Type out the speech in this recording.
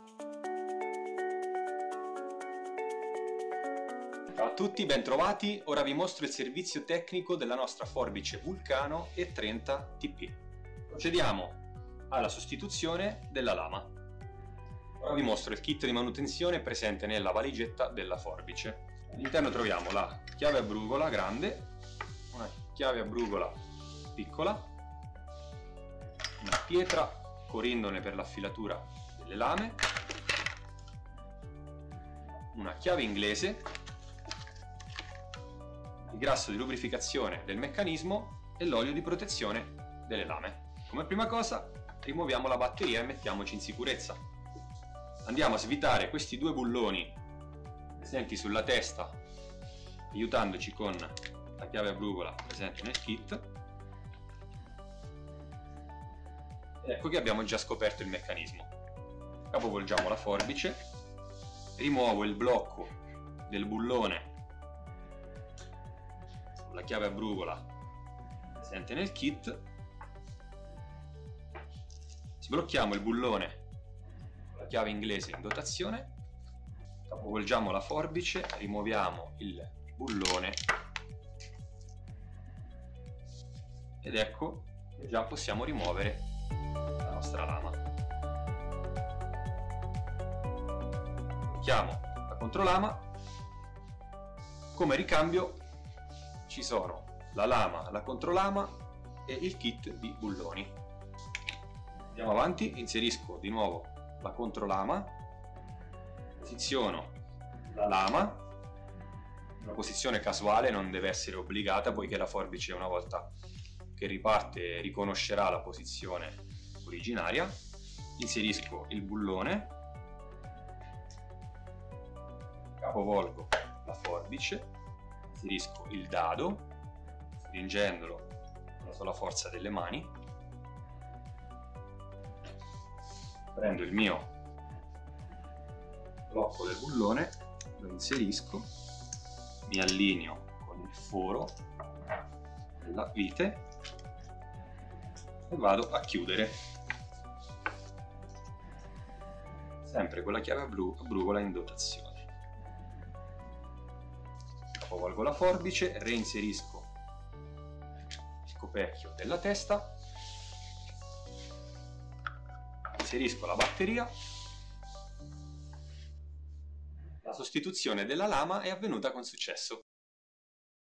Ciao a tutti, bentrovati. Ora vi mostro il servizio tecnico della nostra forbice Vulcano E30 TP. Procediamo alla sostituzione della lama. Ora vi mostro il kit di manutenzione presente nella valigetta della forbice. All'interno troviamo la chiave a brugola grande, una chiave a brugola piccola, una pietra corindone per l'affilatura delle lame, una chiave inglese, il grasso di lubrificazione del meccanismo e l'olio di protezione delle lame. Come prima cosa rimuoviamo la batteria e mettiamoci in sicurezza. Andiamo a svitare questi due bulloni presenti sulla testa, aiutandoci con la chiave a brugola presente nel kit. Ecco che abbiamo già scoperto il meccanismo. Capovolgiamo la forbice, rimuovo il blocco del bullone con la chiave a brugola presente nel kit, sblocchiamo il bullone con la chiave inglese in dotazione, capovolgiamo la forbice, rimuoviamo il bullone ed ecco che già possiamo rimuovere la nostra lama. Sblocchiamo la controlama. Come ricambio ci sono la lama, la controlama e il kit di bulloni. Andiamo avanti, inserisco di nuovo la controlama, posiziono la lama, una posizione casuale, non deve essere obbligata poiché la forbice una volta che riparte riconoscerà la posizione originaria. Inserisco il bullone, capovolgo la forbice, inserisco il dado, stringendolo con la sola forza delle mani, prendo il mio blocco del bullone, lo inserisco, mi allineo con il foro della vite e vado a chiudere, sempre con la chiave a brugola in dotazione. Capovolgo la forbice, reinserisco il coperchio della testa, inserisco la batteria. La sostituzione della lama è avvenuta con successo.